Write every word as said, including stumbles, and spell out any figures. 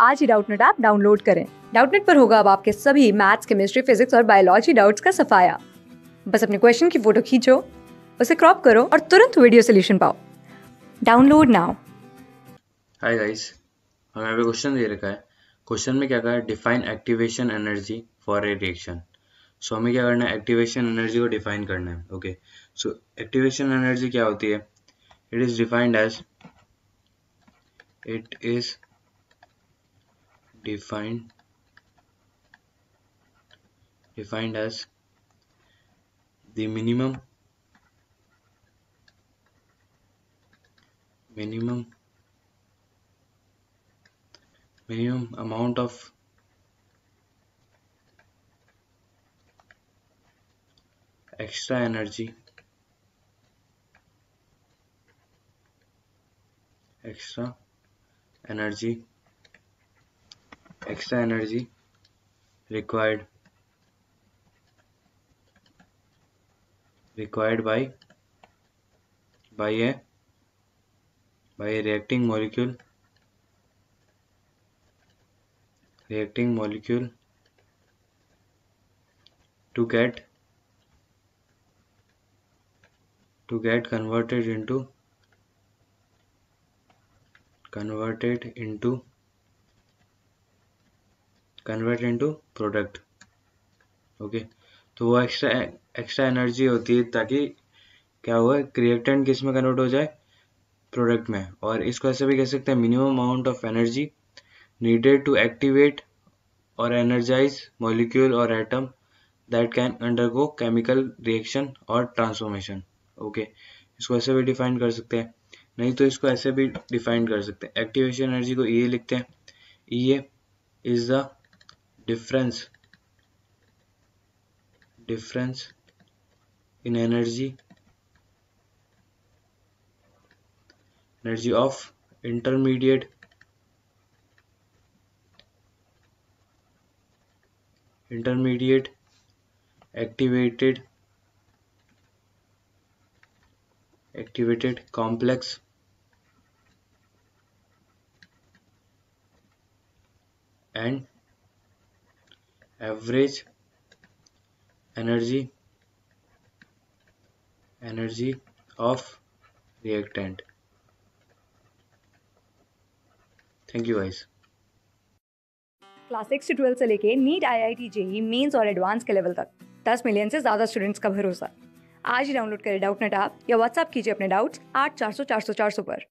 आज ही Doubtnut app download करें। डाउटनेट पर होगा अब आपके सभी मैथ्स, केमिस्ट्री, फिजिक्स और बायोलॉजी डाउट्स का सफाया। बस अपने क्वेश्चन की फोटो खींचो, उसे क्रॉप करो और तुरंत वीडियो सोल्यूशन पाओ। Download now. हाय गाइस, हमें अभी क्वेश्चन दे रखा है। क्वेश्चन में क्या कहा है, define activation energy for a reaction. So हमें क्या करना है, एक्टिवेशन एनर्जी को डिफाइन करना है। ओके, सो एक्टिवेशन एनर्जी क्या होती है? It is defined as it is defined defined as the minimum minimum minimum amount of extra energy extra energy extra energy required required by by a by a reacting molecule reacting molecule to get to get converted into converted into convert into product। Okay, तो वो extra extra energy होती है ताकि क्या हुआ, reactant किस में convert हो जाए, प्रोडक्ट में। और इसको ऐसे भी कह सकते हैं, minimum amount of energy needed to activate और एनर्जाइज मॉलिक्यूल और atom that can undergo chemical reaction और ट्रांसफॉर्मेशन। ओके, इसको ऐसे भी डिफाइन कर सकते हैं, नहीं तो इसको ऐसे भी डिफाइन कर सकते हैं। एक्टिवेशन एनर्जी को ई लिखते हैं। E is the difference difference in energy energy of intermediate intermediate activated activated complex and average energy energy of reactant। Thank you guys. Class six से ट्वेल्थ से लेके NEET, I I T, JEE mains और advance के level तक दस million से ज्यादा students का भरोसा। आज ही डाउनलोड करें डाउटनेट ऐप या व्हाट्सएप कीजिए अपने डाउट्स आठ चार सौ चार सौ चार सौ पर।